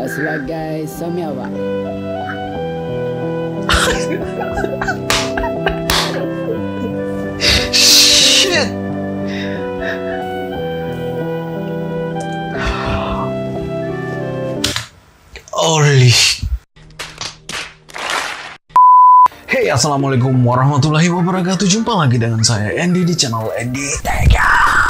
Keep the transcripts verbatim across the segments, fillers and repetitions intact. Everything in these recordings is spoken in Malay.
sebagai suami awak. Shit. Holy. Hey, assalamualaikum warahmatullahi wabarakatuh. Jumpa lagi dengan saya Andy di channel Andy Tega.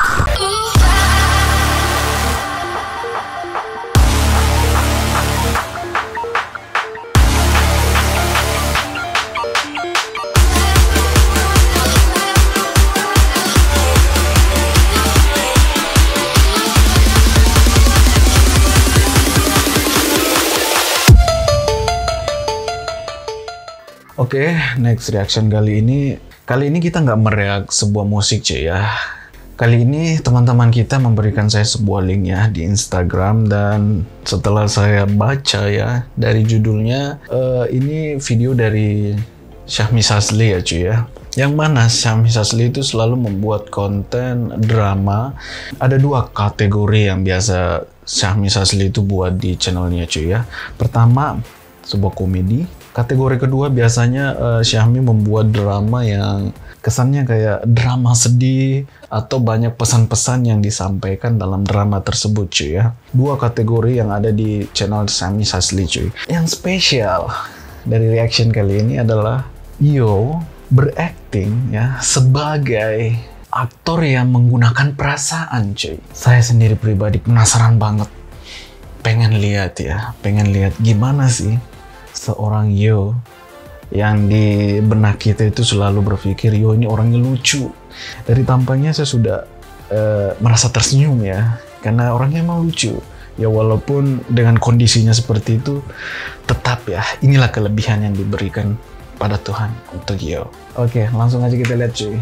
Oke, okay, next reaction kali ini. Kali ini kita nggak mereak sebuah musik, cuy ya. Kali ini teman-teman kita memberikan saya sebuah link ya di Instagram, dan setelah saya baca ya dari judulnya, uh, ini video dari Syahmi Sazli ya, cuy ya. Yang mana Syahmi Sazli itu selalu membuat konten drama. Ada dua kategori yang biasa Syahmi Sazli itu buat di channelnya, cuy ya. Pertama, sebuah komedi. Kategori kedua biasanya uh, Syahmi membuat drama yang kesannya kayak drama sedih atau banyak pesan-pesan yang disampaikan dalam drama tersebut, cuy ya. Dua kategori yang ada di channel Syahmi Sazli, cuy. Yang spesial dari reaction kali ini adalah Yo berakting ya sebagai aktor yang menggunakan perasaan, cuy. Saya sendiri pribadi penasaran banget, pengen lihat ya, pengen lihat gimana sih seorang Yo yang di benak kita itu selalu berpikir Yo ini orangnya lucu. Dari tampangnya saya sudah uh, merasa tersenyum ya, karena orangnya emang lucu ya, walaupun dengan kondisinya seperti itu, tetap ya inilah kelebihan yang diberikan pada Tuhan untuk Yo. Oke, langsung aja kita lihat, cuy.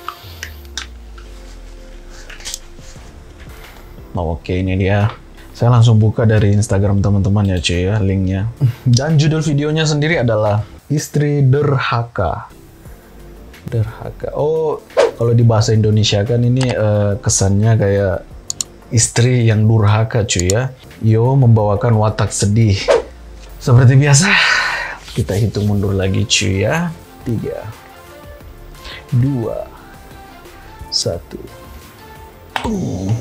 Oh, oke, ini dia. Saya langsung buka dari Instagram teman-teman ya, cuy ya, linknya. Dan judul videonya sendiri adalah Istri Derhaka. Derhaka. Oh, kalau di bahasa Indonesia kan ini uh, kesannya kayak istri yang durhaka, cuy ya. Yo membawakan watak sedih. Seperti biasa, kita hitung mundur lagi, cuy ya. Tiga, dua, satu. Uh.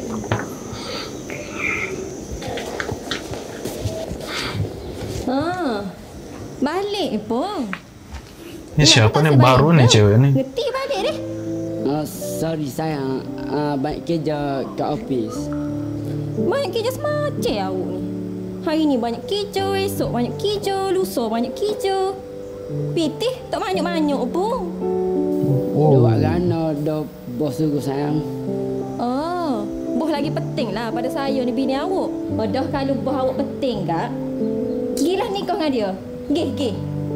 Ah, balik pun. Ini siapa nih baru nih cewek nih? Ngerti balik deh. Uh, sorry sayang, uh, banyak kerja kat office. Banyak kerja semacam awak ni. Hari ni banyak kerja, esok banyak kerja, lusa banyak kerja. Pitih tak banyak-banyak pun. Oh. Dua rana dah bos suruh sayang. Oh, bos lagi penting lah pada saya ni bini awak. Bodoh kalau bos awak penting kak. Gilah nikah dengan dia. Gih, gih.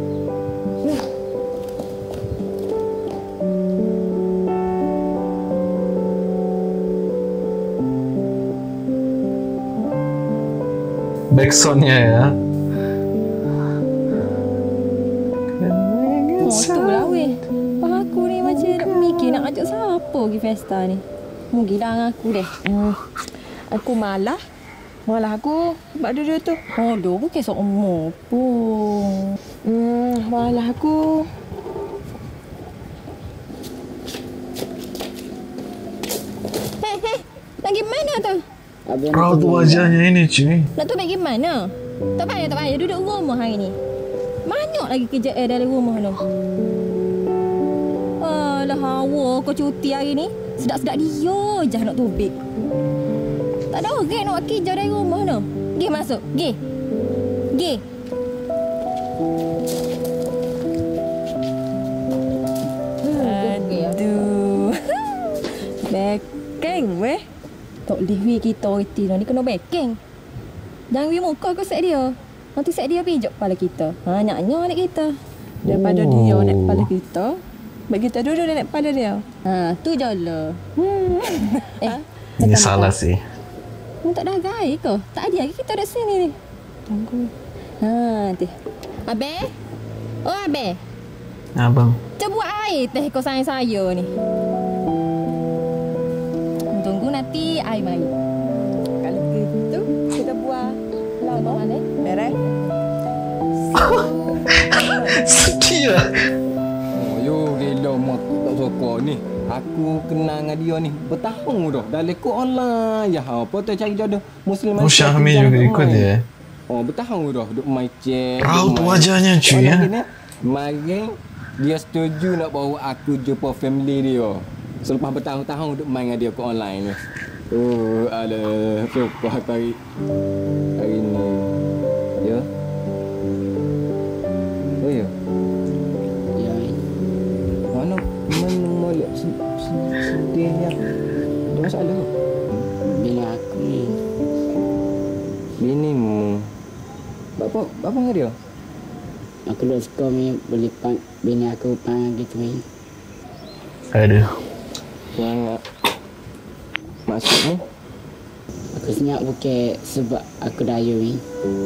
Backsoundnya ya. Oh, tu lah weh. Pak aku ni macam nak mikir nak ajak siapa pergi pesta ni. Mungkin dah aku deh. Hmm. Aku malah. Malah aku sebab dia tu. Oh, dia bukan seumur pun. Hmm, malah aku. Hei, hei. Lagi mana tu? Raut wajahnya ini, cuy. Nak tu pergi mana? Tak payah, tak payah. Duduk rumah hari ni. Banyak lagi kerja air dari rumah tu. Alah, hawa kau cuti hari ni. Sedap-sedap dia je nak tubik. Tak ada orang nak kerja dari rumah tu. Gih masuk. Gih. Gih. Aduh. Backing weh. Tok Liwi kita reti ni kena backing. Jangan wi muka kau set dia. Nanti set dia pijak kepala kita. Ha, nyak-nyak anak kita. Daripada oh. dia naik kepala kita, baik kita duduk naik kepala dia. Ha, tu je lah. Hmm. Eh, ini salah sih. Mu tak dah gaya ke? Tak ada lagi kita dekat sini ni. Tunggu. Ha, nanti. Abe? Oh, Abe. Abang. Cuba buat air teh kau sayang saya ni. Tunggu nanti air mai. Kalau begitu, kita buat lama mana? Sedih ya? Oh, yo gila mak tak suka ni. Aku kenal dengan dia ni bertahun dah. Dah lekuk online ya. Apa tu cari jodoh Muslim. Oh, Syahmi juga ikut ya? Oh, bertahun dah duk main chat. Raut wajahnya cuy ya. Mari dia setuju nak bawa aku jumpa family dia. Selepas bertahun-tahun duk main dengan dia ke online ni. Oh, alah, suka hari hari ni. Ya. Oh ya. Ya. Mana mana molek sedihnya. Ada masalah ke? Bini aku ni. Binimu. Bapa, bapa dengan dia? Aku duduk sekolah ni boleh pang bini aku pang gitu ni. Aduh. Sangat. Maksudmu? Aku senyap bukan sebab aku dayu ni.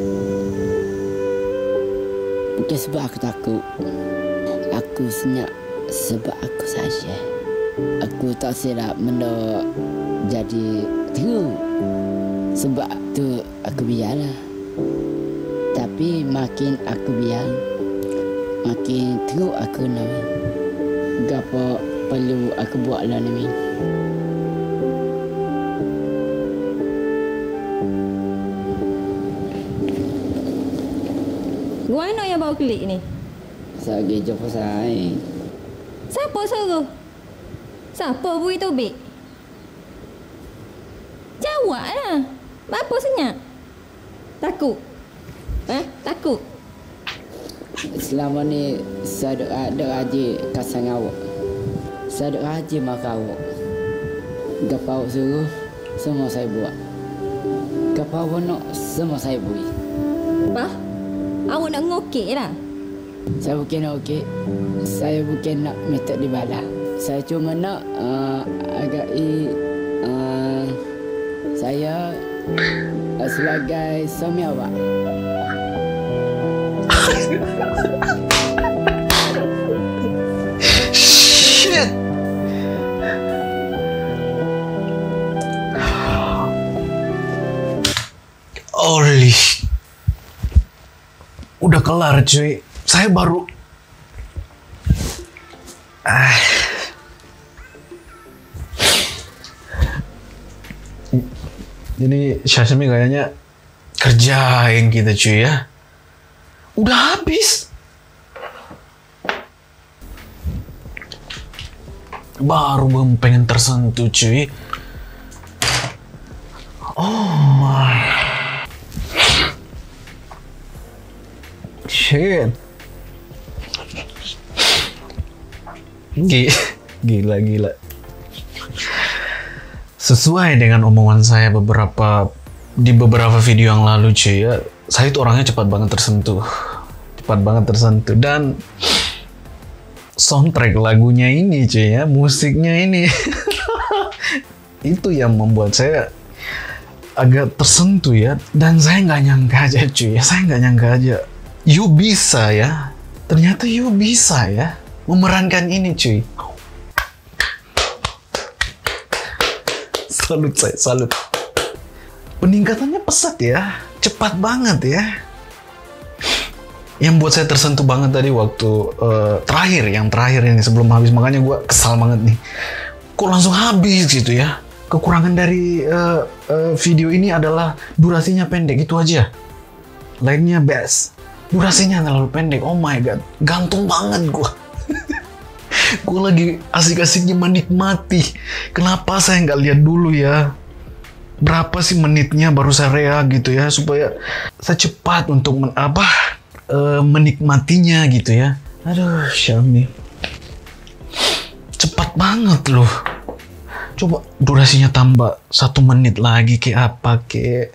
Bukan sebab aku takut. Aku senyap sebab aku saja. Aku tak silap benda jadi teruk. Sebab tu aku biarlah. Tapi makin aku biar, makin teruk aku nak. Gapo perlu aku buat lah ni. Guano yang bawa klik ni? Saya jumpa saya. Siapa suruh? Siapa bui tubik? Jawablah. Bapa senyap? Takut? Eh, takut? Selama ni saya doa doa haji kasang awak. Saya doa haji maka awak. Gapa awak suruh, semua saya buat. Gapa awak nak, semua saya bui. Bah, awak nak ngokek lah. Saya bukan nak okey. Saya bukan nak minta dibalas. Saya cuma nak uh, agak uh, saya uh, sebagai suami awak. Shit. Holy. Udah kelar cuy. Saya baru ah. Ini Syahmi kayaknya kerjain kita cuy ya. Udah habis. Baru pengen tersentuh cuy. Oh my. Shit. Gila, gila. Sesuai dengan omongan saya beberapa di beberapa video yang lalu cuy ya, saya itu orangnya cepat banget tersentuh. Cepat banget tersentuh dan soundtrack lagunya ini cuy ya, musiknya ini itu yang membuat saya agak tersentuh ya, dan saya nggak nyangka aja cuy ya, saya nggak nyangka aja. You bisa ya, ternyata you bisa ya memerankan ini cuy. Salut saya, salut. Peningkatannya pesat ya, cepat banget ya. Yang buat saya tersentuh banget tadi waktu uh, terakhir, yang terakhir ini sebelum habis, makanya gue kesal banget nih. Kok langsung habis gitu ya? Kekurangan dari uh, uh, video ini adalah durasinya pendek, itu aja. Lainnya best. Durasinya terlalu pendek, oh my god, gantung banget gue. Gue lagi asik-asiknya menikmati. Kenapa saya nggak lihat dulu ya? Berapa sih menitnya baru saya reak gitu ya, supaya saya cepat untuk men apa e, menikmatinya gitu ya. Aduh, Syahmi, cepat banget loh. Coba durasinya tambah satu menit lagi kayak apa kayak.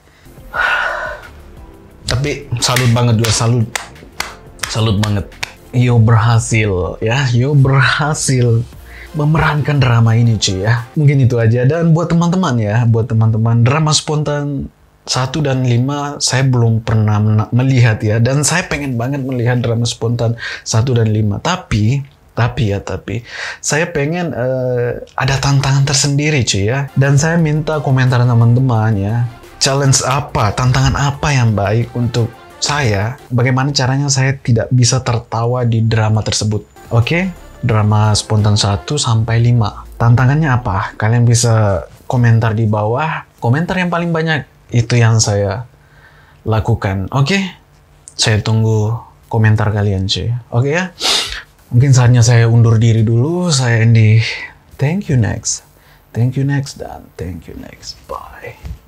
Tapi salut banget juga, salut, salut banget. Yo berhasil ya, yo berhasil memerankan drama ini cuy ya. Mungkin itu aja. Dan buat teman-teman ya, buat teman-teman, drama spontan satu dan lima saya belum pernah melihat ya. Dan saya pengen banget melihat drama spontan satu dan lima. Tapi, tapi ya tapi, saya pengen uh, ada tantangan tersendiri cuy ya. Dan saya minta komentar teman-teman ya. Challenge apa, tantangan apa yang baik untuk saya bagaimana caranya saya tidak bisa tertawa di drama tersebut. Oke, drama spontan satu sampai lima. Tantangannya apa? Kalian bisa komentar di bawah. Komentar yang paling banyak itu yang saya lakukan. Oke, saya tunggu komentar kalian cuy. Oke ya. Mungkin saatnya saya undur diri dulu. Saya Andy. Thank you next. Thank you next dan thank you next. Bye.